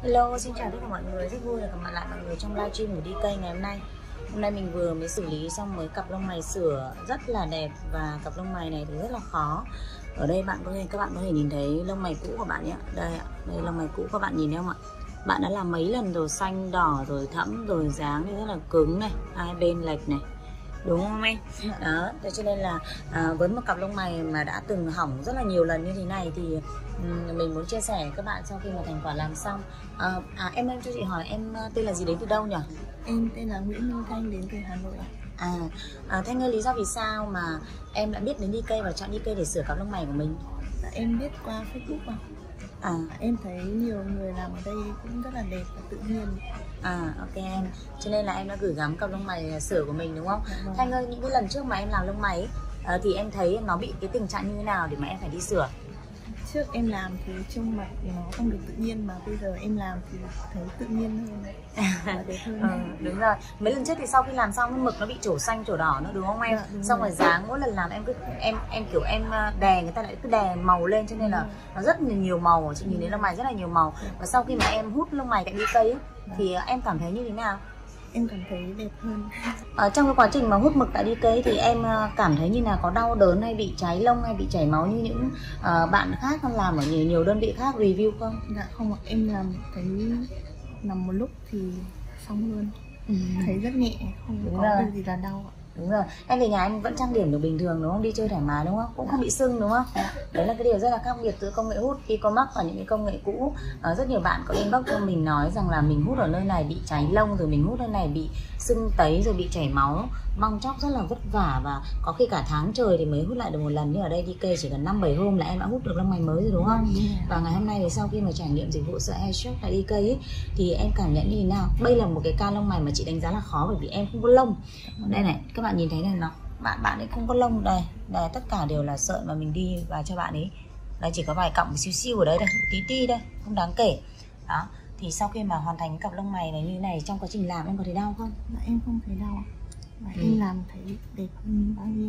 Hello, xin chào tất cả mọi người, rất vui được gặp lại mọi người trong livestream của đi cây ngày hôm nay. Hôm nay mình vừa mới xử lý xong mấy cặp lông mày sửa rất là đẹp và cặp lông mày này thì rất là khó. Ở đây các bạn có thể nhìn thấy lông mày cũ của bạn nhé. Đây ạ, đây lông mày cũ các bạn nhìn thấy không ạ? Bạn đã làm mấy lần rồi, xanh, đỏ rồi thẫm rồi dáng thì rất là cứng này, hai bên lệch này. Đúng không em? Đó, thế cho nên là với một cặp lông mày mà đã từng hỏng rất là nhiều lần như thế này thì mình muốn chia sẻ với các bạn sau khi mà thành quả làm xong. Em cho chị hỏi em tên là gì, đến từ đâu nhỉ? Em tên là Nguyễn Minh Thanh, đến từ Hà Nội ạ. Thanh ơi, lý do vì sao mà em đã biết đến đi cây và chọn đi cây để sửa cặp lông mày của mình? Em biết qua Facebook ạ. Em thấy nhiều người làm ở đây cũng rất là đẹp và tự nhiên. Ok em, cho nên là em đã gửi gắm cặp lông mày sửa của mình đúng không? Vâng. Thanh ơi, những cái lần trước mà em làm lông mày thì em thấy nó bị cái tình trạng như thế nào để mà em phải đi sửa? Trước em làm thì trông mặt nó không được tự nhiên, mà bây giờ em làm thì thấy tự nhiên hơn và đẹp hơn. Đúng rồi, mấy lần trước thì sau khi làm xong cái mực nó bị trổ xanh trổ đỏ nữa đúng không em? Xong rồi dáng mỗi lần làm em kiểu em đè, người ta lại cứ đè màu lên cho nên là nó rất là nhiều màu. Chị nhìn thấy lông mày rất là nhiều màu. Và sau khi mà em hút lông mày tại đi cây ấy, thì em cảm thấy như thế nào? Em cảm thấy đẹp hơn. Trong cái quá trình mà hút mực tại đi cây thì em cảm thấy như là có đau đớn hay bị cháy lông hay bị chảy máu như những bạn khác làm ở nhiều đơn vị khác review không? Dạ không ạ, em thấy nằm một lúc thì xong luôn. Thấy rất nhẹ, không có gì là đau ạ. Đúng rồi, em về nhà em vẫn trang điểm được bình thường đúng không? Đi chơi thoải mái đúng không? Cũng không bị sưng đúng không? Đấy là cái điều rất là khác biệt giữa công nghệ hút Ecomax và những cái công nghệ cũ. Rất nhiều bạn có inbox cho mình nói rằng là mình hút ở nơi này bị cháy lông, rồi mình hút nơi này bị sưng tấy, rồi bị chảy máu, bong tróc rất là vất vả, và có khi cả tháng trời thì mới hút lại được một lần. Nhưng ở đây đi cây chỉ cần 5-7 hôm là em đã hút được lông mày mới rồi đúng không? Và ngày hôm nay thì sau khi mà trải nghiệm dịch vụ sữa Hair Shop tại đi cây ấy, thì em cảm nhận như thế nào? Đây là một cái ca lông mày mà chị đánh giá là khó bởi vì em không có lông. Đây này, các bạn nhìn thấy này, nó bạn ấy không có lông. Đây tất cả đều là sợi mà mình đi vào cho bạn ấy. Đây chỉ có vài cọng một xíu xíu ở đây, đây tí tí đây, không đáng kể. Đó, thì sau khi mà hoàn thành cái cặp lông mày này như thế này, trong quá trình làm em có thấy đau không? Dạ, em không thấy đau. Và em làm thấy đẹp hơn bao nhiêu.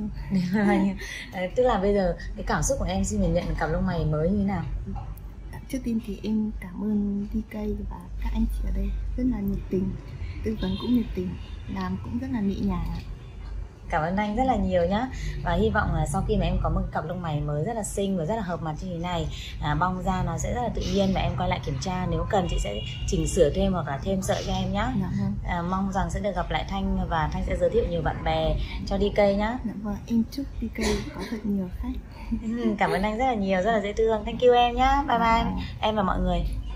Tức là bây giờ cái cảm xúc của em khi mình nhận cặp lông mày mới như thế nào? Trước tiên thì em cảm ơn đi cây và các anh chị ở đây rất là nhiệt tình, tư vấn cũng nhiệt tình, làm cũng rất là nhẹ nhàng. Cảm ơn anh rất là nhiều nhá. Và hy vọng là sau khi mà em có một cặp lông mày mới rất là xinh và rất là hợp mặt như thế này, bong ra nó sẽ rất là tự nhiên, và em quay lại kiểm tra, nếu cần chị sẽ chỉnh sửa thêm hoặc là thêm sợi cho em nhá. Mong rằng sẽ được gặp lại Thanh và Thanh sẽ giới thiệu nhiều bạn bè cho đi cây nhá. Em chúc đi cây có thật nhiều khách. Cảm ơn anh rất là nhiều, rất là dễ thương. Thank you em nhá. Bye bye em và mọi người.